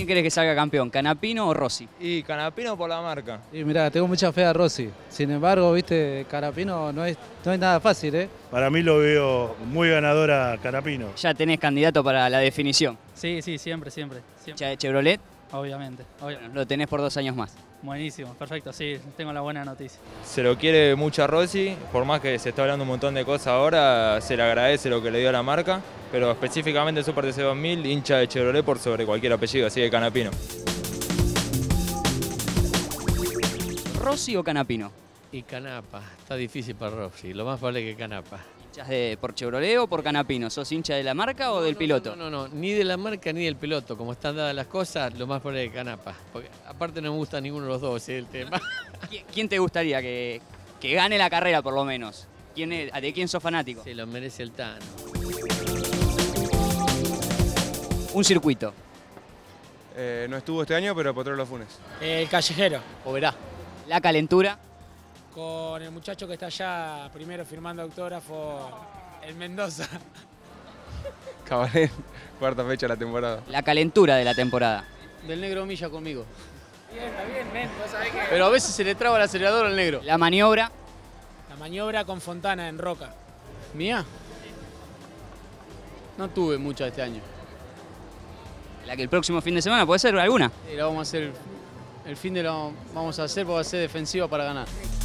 querés que salga campeón, Canapino o Rossi? Y Canapino por la marca. Y mirá, tengo mucha fe a Rossi. Sin embargo, viste, Canapino no es nada fácil, ¿eh? Para mí lo veo muy ganadora Canapino. Ya tenés candidato para la definición. Sí, siempre. ¿Ya de Chevrolet? Obviamente. Bueno, lo tenés por 2 años más. Buenísimo, perfecto, sí, tengo la buena noticia. Se lo quiere mucho a Rossi, por más que se está hablando un montón de cosas ahora, se le agradece lo que le dio a la marca, pero específicamente Super TC 2000, hincha de Chevrolet por sobre cualquier apellido, así que Canapino. ¿Rossi o Canapino? Y Canapa, está difícil para Rossi, lo más probable que Canapa. ¿Hinchas por Chevrolet o por Canapino? ¿Sos hincha de la marca o del piloto? No, ni de la marca ni del piloto, como están dadas las cosas, lo más probable que Canapa. Porque aparte no me gusta ninguno de los dos, ese es el tema. ¿Quién te gustaría que gane la carrera por lo menos? ¿De quién sos fanático? Se lo merece el Tano. Un circuito. No estuvo este año, pero Potrero Los Funes. El Callejero. O verá. La calentura. Con el muchacho que está allá primero firmando autógrafo, el Mendoza. Cabaret, cuarta fecha de la temporada. La calentura de la temporada. Del negro Milla conmigo. Está bien, men, vos sabés que... Pero a veces se le traba el acelerador al negro. La maniobra. La maniobra con Fontana en Roca. ¿Mía? No tuve mucha este año. La que el próximo fin de semana puede ser alguna. La vamos a hacer, el fin de lo vamos a hacer porque va a ser defensiva para ganar.